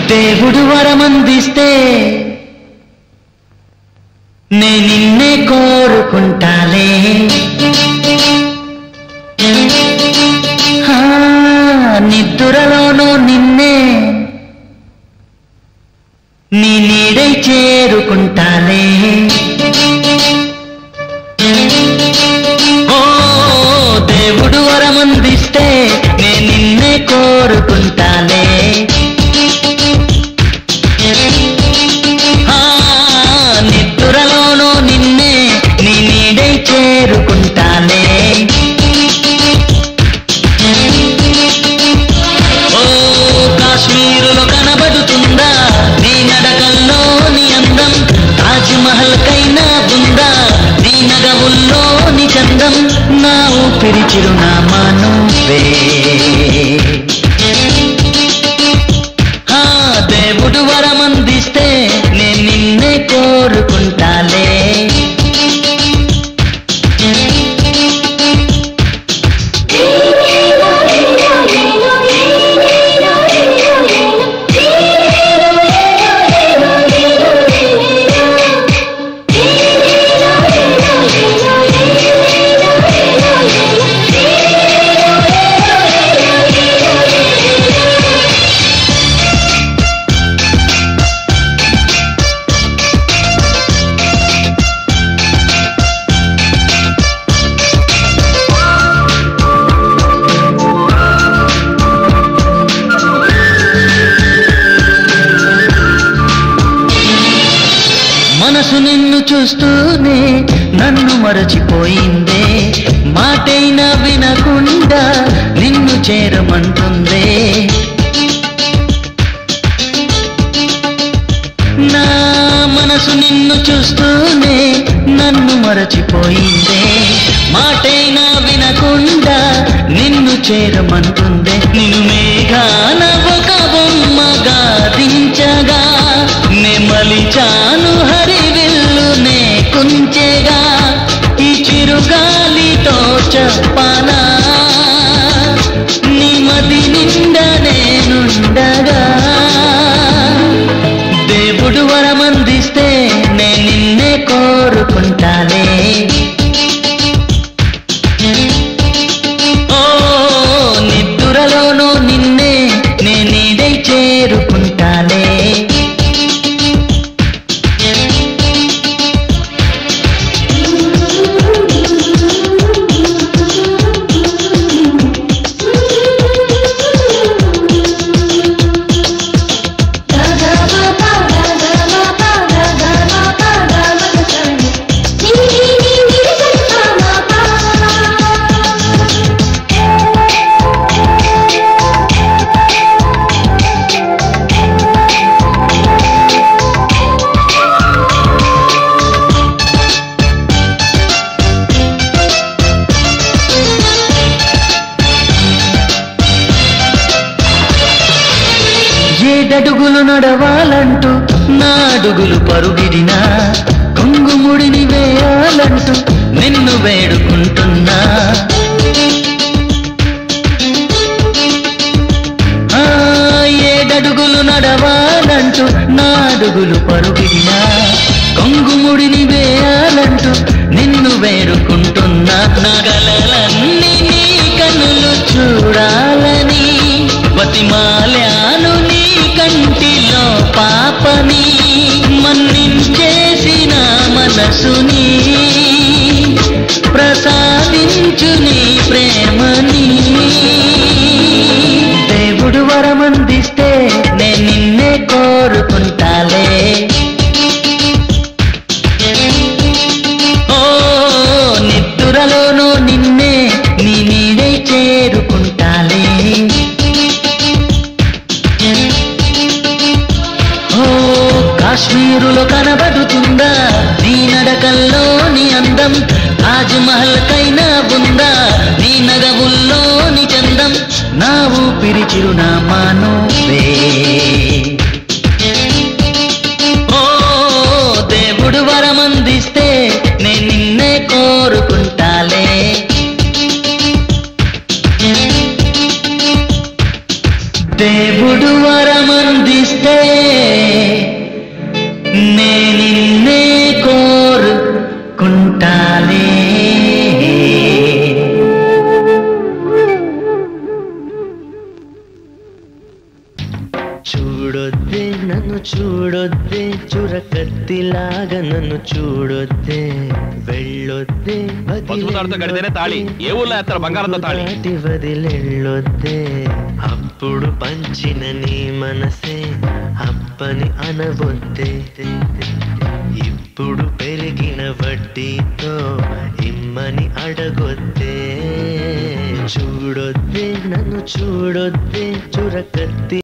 దేవుడు వరమందిస్తే నే నిన్నే కోరుకుంటాలే నిద్రలోనూ నిన్నే నీ నీడై చేరుకుంటాలే ఓ దేవుడు వరమందిస్తే నే నిన్నే కోరుకుంటాలే నిద్రలోనూ నిన్నే నీ నీడై చేరుకుంటాలే ఓ కాశ్మీరులో కనబడుతుందా నీ నడకల్లో నీ అందం తాజ్ మహల్ కైనా ఉందా నీ నగవుల్లో నీ చందం నా ఊపిరి చిరునామా నువ్వే దేవుడు వరమందిస్తే నేను నిన్నే కోరుకుంటాలే మనసు నిన్ను చూస్తూనే నన్ను మరచిపోయిందే మాటైనా వినకుండా నిన్ను చేరమంటుందే నా మనసు నిన్ను చూస్తూనే నన్ను మరచిపోయిందే మాటైనా వినకుండా నిన్ను చేరమంటుందే నిన్ను మేఘాన ఒక బొమ్మగా దించగా నెమలిచాను హరివిల్లునే కుంచెగా ఈ చిరుగాలితో చెప్పనా నీ మది నిండా నేనుండగా దేవుడు వరమందిస్తే నే నిన్నే కోరుకుంటాలే ఓ నిద్రలోనూ నిన్నే నే నీడై చేరుకుంటాలే ఏడడుగులు నడవాలంటూ నా అడుగులు పరుగిడినా కొంగుముడిని వేయాలంటూ నిన్ను వేడుకుంటున్నా ఏడడుగులు నడవాలంటూ నా అడుగులు పరుగిడినా కొంగుముడిని వేయాలంటూ నిన్ను వేడుకుంటున్నా నా గలలన్నీ నీ కనులు చూడాలని బతిమాలాను నీ కంటిలో పాపని మన్నించేసిన మనసుని ప్రసాదించు నీ ప్రేమని దేవుడు వరమందిస్తే నే నిన్నే కోరుకుంటాలే ఓ నిద్రలోనూ నిన్నే నీ నీడై చేరుకుంటాలే కాశ్మీరులో కనబడుతుందా నీ నడకల్లో నీ అందం తాజ్ మహల్ కైనా ఉందా నీ నగవుల్లో నీ చందం నా ఊపిరి చిరునామా నువ్వే ఓ దేవుడు వరమందిస్తే నే నిన్నే కోరుకుంటాలే దేవుడు వరమందిస్తే నిన్నే కోరుకుంటాలే. చూడొద్దే నన్ను చూడొద్దే, చురకత్తిలాగా నన్ను చూడొద్దే, వెళ్ళొద్దే వదిలెళ్ళొద్దే. అప్పుడు పంచిన నీ మనసే అప్పని అనవొద్దే, ఇప్పుడు పెరిగిన వడ్డీతో ఇమ్మని అడగొద్దే. చూడొద్దే నన్ను చూడొద్దే, చురకత్తి